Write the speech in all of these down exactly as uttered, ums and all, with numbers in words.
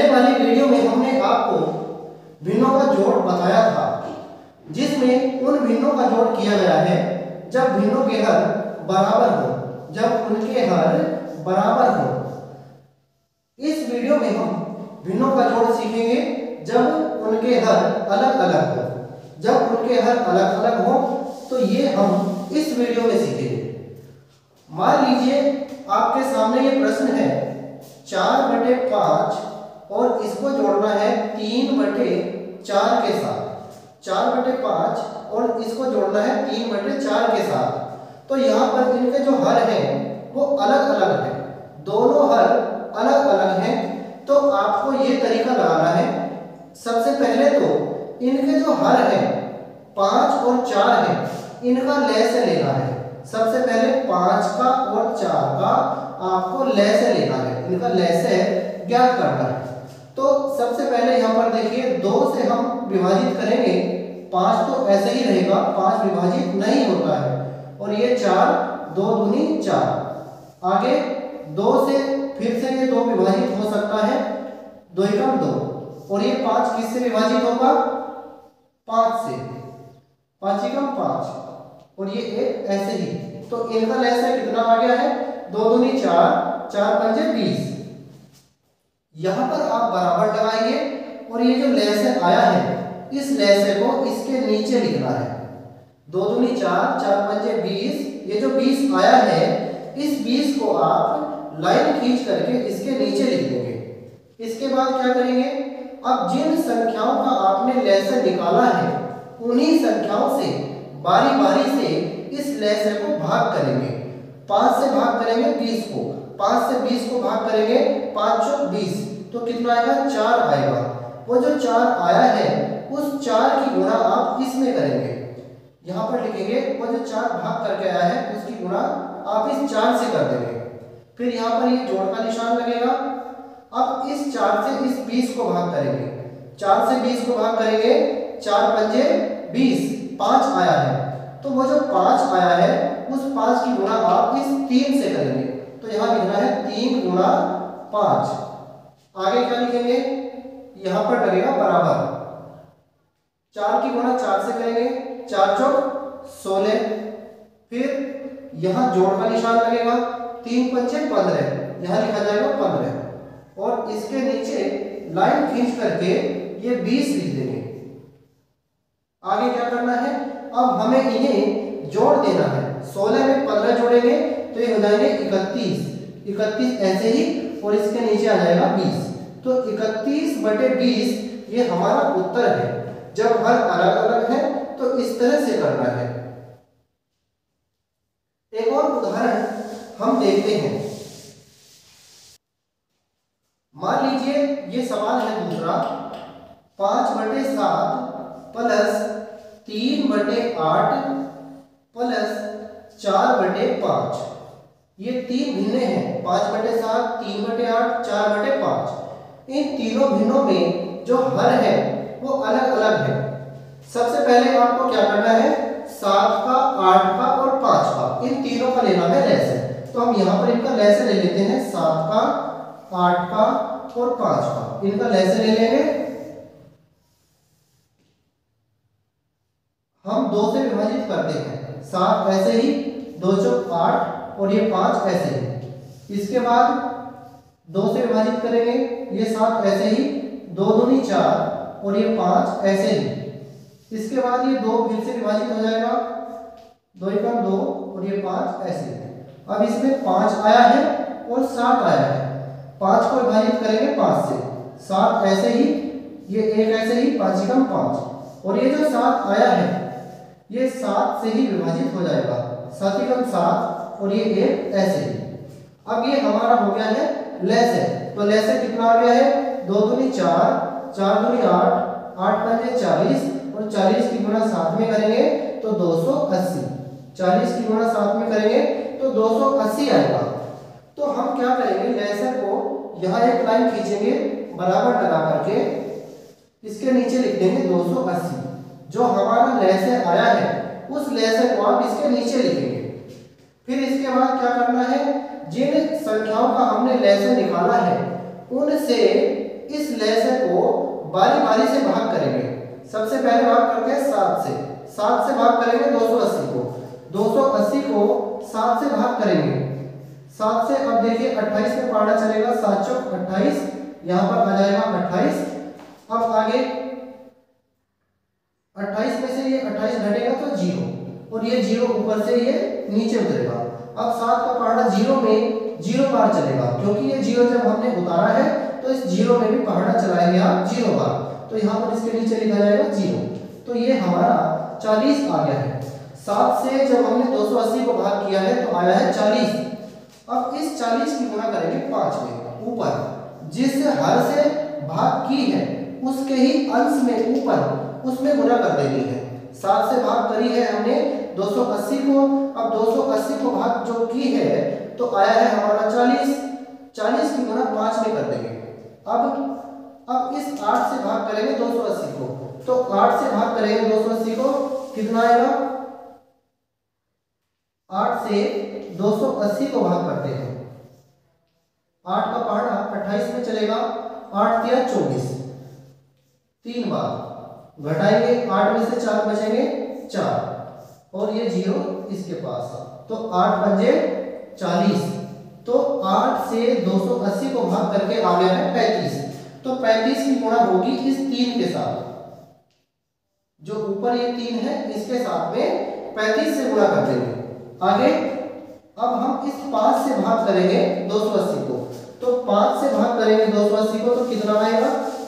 वाली वीडियो में हमने आपको भिन्नों का जोड़ बताया था, जिसमें उन भिन्नों का जोड़ किया गया है जब भिन्नों के हर बराबर हो, जब उनके हर बराबर हो। इस वीडियो में हम भिन्नों का जोड़ सीखेंगे जब उनके हर अलग अलग हो। जब उनके हर अलग अलग हो तो ये हम इस वीडियो में सीखेंगे। मान लीजिए आपके सामने ये प्रश्न है, चार बटे पाँच और इसको जोड़ना है तीन बटे चार के साथ। चार बटे पाँच और इसको जोड़ना है तीन बटे चार के साथ। तो यहाँ पर इनके जो हर हैं वो अलग अलग हैं, दोनों हर अलग अलग हैं। तो आपको ये तरीका लगाना है। सबसे पहले तो इनके जो हर हैं पाँच और चार हैं, इनका लय से लेना है। सबसे पहले पाँच का और चार का आपको लय से लेना है, इनका लय से ज्ञात करना है। तो सबसे पहले यहाँ पर देखिए, दो से हम विभाजित करेंगे। पाँच तो ऐसे ही रहेगा, पाँच विभाजित नहीं होता है। और ये चार, दो दूनी चार। आगे दो से फिर से ये दो विभाजित हो सकता है, दो एकम दो। और ये पाँच किससे विभाजित होगा? पाँच से, पाँच एकम पाँच। और ये एक ऐसे ही। तो इनका लय से कितना आ गया है? दो दूनी चार, चार पंजे बीस। यहां पर आप बराबर लगाएंगे और ये जो लय से आया है, इस लय से को इसके नीचे लिखना है। दो दूनी चार, चार पंजे बीस। ये जो बीस आया है, इस बीस को आप लाइन खींच करके इसके नीचे लिख देंगे। इसके बाद क्या करेंगे? अब जिन संख्याओं का आपने लय से निकाला है, उन्हीं संख्याओं से बारी बारी से इस लय से को भाग करेंगे। पाँच से भाग करेंगे बीस को, पाँच से बीस को भाग करेंगे, पाँच चौक बीस। तो कितना आएगा? चार आएगा। वो जो चार आया है, उस चार की गुणा आप इसमें करेंगे। यहाँ पर लिखेंगे वो जो चार भाग करके आया है, उसकी गुणा आप इस चार से कर देंगे। फिर यहाँ पर ये जोड़ का निशान लगेगा। अब इस चार से इस बीस को भाग करेंगे। चार से बीस को भाग करेंगे, चार पंजे बीस। पाँच आया है, तो वो जो पाँच आया है, उस पाँच की गुणा आप इस तीन से करेंगे। तो यहाँ लिखना है तीन गुणा पाँच। आगे क्या लिखेंगे? यहाँ पर लगेगा बराबर। चार की गुणा चार से करेंगे, चार चौक सोलह। फिर यहाँ जोड़ का निशान लगेगा, तीन पंचे पंद्रह। यहाँ लिखा जाएगा पंद्रह। और इसके नीचे लाइन खींच करके ये बीस लिख देंगे। आगे क्या करना है? अब हमें इन्हें जोड़ देना है। सोलह में पंद्रह जोड़ेंगे तो ये हो जाएंगे इकतीस। इकतीस ऐसे ही, और इसके नीचे आ जाएगा बीस। तो इकतीस बटे बीस ये हमारा उत्तर है। जब हर अलग अलग है तो इस तरह से करना है। एक और उदाहरण हम देखते हैं। मान लीजिए ये सवाल है दूसरा, पांच बटे सात प्लस तीन बटे आठ प्लस चार बटे पाँच। ये तीन भिन्ने हैं, पाँच बटे सात, तीन बटे आठ, चार बटे पाँच। इन तीनों भिन्नों में जो हर है वो अलग अलग है। सबसे पहले आपको क्या करना है? सात का, आठ का और पाँच का, इन तीनों का लेना है लय से। तो हम यहाँ पर इनका लय से ले लेते हैं। सात का, आठ का और पाँच का, इनका लय से ले लेंगे। हम दो से विभाजित करते हैं। सात ऐसे ही, दो चौक आठ, और ये पाँच ऐसे ही। इसके बाद दो से विभाजित करेंगे, ये सात ऐसे ही, दो दूनी चार, और ये पाँच ऐसे ही। इसके बाद ये दो फिर से विभाजित हो जाएगा, दो एकम दो, और ये पाँच ऐसे ही। अब इसमें पाँच आया है और सात आया है। पाँच को विभाजित करेंगे पाँच से, सात ऐसे ही, ये एक ऐसे ही, पाँच एकम पाँच। और ये जो सात आया है, ये सात से ही विभाजित हो जाएगा, सात एकम सात, और ये एक ऐसे ही। अब ये हमारा हो गया है लय से। तो लय से कितना आ गया है? दो दूनी चार, चार दूनी आठ, आठ पंजे चालीस, और चालीस की गुणा सात में करेंगे तो दो सौ अस्सी। चालीस की गुणा सात में करेंगे तो दो सौ अस्सी आएगा। तो हम क्या करेंगे? लय से को यहाँ एक लाइन खींचेंगे बराबर लगा करके, इसके नीचे लिख देंगे दो सौ अस्सी। जो हमारा लय से आया है, उस लय से को आप इसके नीचे लिखेंगे। फिर इसके बाद क्या करना है? जिन संख्याओं का हमने लय से निकाला है, उनसे इस लय बारी बारी से भाग करेंगे। सबसे पहले भाग करते हैं सात से। सात से भाग करेंगे दो सौ अस्सी को। दो सौ अस्सी को सात से भाग करेंगे। सात से अब देखिए अट्ठाईस में पहाड़ा चलेगा, सात चौक अट्ठाईस, यहाँ पर आ जाएगा अट्ठाईस। अब आगे अट्ठाईस में से ये अट्ठाईस घटेगा तो जीरो, और ये जीरो ऊपर से ये नीचे उतरेगा। अब सात का पहाड़ा जीरो में जीरो बार चलेगा, क्योंकि ये जीरो जब हमने उतारा है तो इस जीरो में भी पहाड़ा चलाएंगे आप जीरो बार, तो यहाँ पर इसके नीचे लिखा जाएगा जीरो। तो ये हमारा चालीस आ गया है। सात से जब हमने दो सौ अस्सी को भाग किया है तो आया है चालीस। अब इस चालीस की गुणा करेंगे पाँच में ऊपर, जिस हर से भाग की है उसके ही अंश में ऊपर उसमें गुणा कर देनी है। सात से भाग करी है हमने दो सौ अस्सी को, अब दो सौ अस्सी को भाग जो की है तो आया है हमारा चालीस। चालीस की गुणा पाँच में कर देंगे। अब अब इस आठ से भाग करेंगे दो सौ अस्सी को, तो आठ से भाग करेंगे दो सौ अस्सी को, कितना आएगा? आठ से दो सौ अस्सी को भाग करते हैं। आठ का पहाड़ा अट्ठाईस में चलेगा, आठ तिया चौबीस, तीन बार घटाएंगे, आठ में से चार बचेंगे चार, और ये जीरो इसके पास, तो आठ बचे चालीस। तो आठ से दो सौ अस्सी को भाग करके आ गया है पैंतीस। तो पैंतीस की गुणा होगी इस तीन के साथ, जो ऊपर ये तीन है इसके साथ में पैंतीस से गुणा कर देंगे। आगे अब हम इस पाँच से भाग करेंगे दो सौ अस्सी को, तो पाँच से भाग करेंगे दो सौ अस्सी को तो कितना आएगा?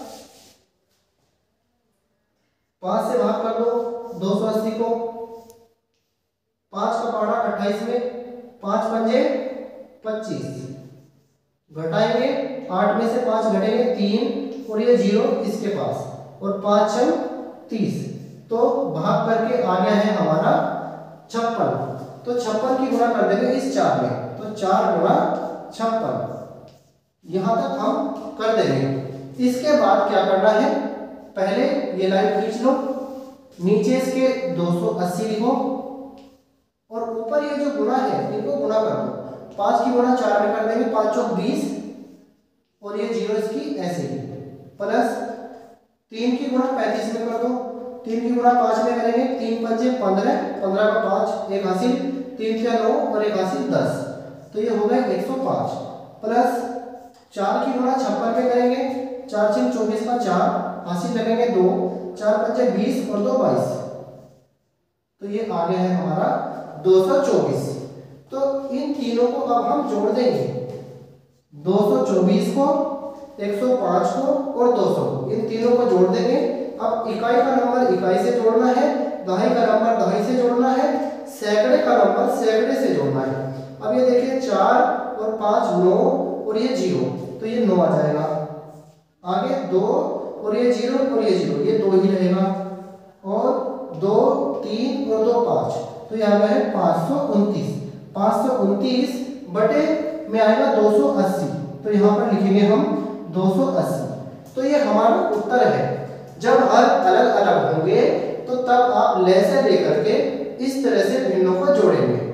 पाँच से भाग कर दो दो सौ अस्सी को, पाँच का पहाड़ा अट्ठाईस में, पाँच पंजे पच्चीस, घटाएंगे, आठ में से पाँच घटेंगे तीन, और ये जीरो इसके पास, और पाँच छम तीस, तो भाग करके आ गया है हमारा छप्पन। तो छप्पन की गुणा कर देंगे इस चार में, तो चार गुणा छप्पन, यहां तक हम कर देंगे। इसके बाद क्या करना है? पहले ये लाइन खींच लो, नीचे इसके दो सौ अस्सी लिखो, और ऊपर ये जो गुणा है इनको गुणा कर दो। पाँच की गुणा चार में कर देंगे, पाँच चौक बीस, और ये जीरो इसकी ऐसे ही, प्लस तीन की गुणा पैंतीस में कर दो, तीन की गुणा पाँच में करेंगे, तीन पंजे पंद्रह, पंद्रह का पाँच एक हासिल, तीन का नौ और एक हासिल दस, तो ये हो गए एक सौ पाँच, प्लस चार की गुणा छप्पन में करेंगे, चार छः चौबीस का चार हासिल लगेंगे दो, चार पंजे बीस और दो बाईस, तो ये आ गया है हमारा दो सौ चौबीस। तो इन तीनों को अब हम जोड़ देंगे, दो सौ चौबीस को, एक सौ पाँच को और दो सौ को, इन तीनों को जोड़ देंगे। अब इकाई का नंबर इकाई से जोड़ना है, दहाई का नंबर दहाई से जोड़ना है, सैकड़े का नंबर सैकड़े से जोड़ना है। अब ये देखिए चार और पाँच नौ, और ये जीरो, तो ये नौ आ जाएगा। आगे दो और ये जीरो और ये जीरो, ये दो ही रहेगा, और दो तीन और दो पाँच, तो यहाँ पे है पाँच सौ उनतीस। पाँच सौ उनतीस बटे में आएगा दो सौ अस्सी, तो यहाँ पर लिखेंगे हम दो सौ अस्सी। तो ये हमारा उत्तर है। जब हर अलग अलग होंगे तो तब आप ले से लेकर के इस तरह से भिन्नों को जोड़ेंगे।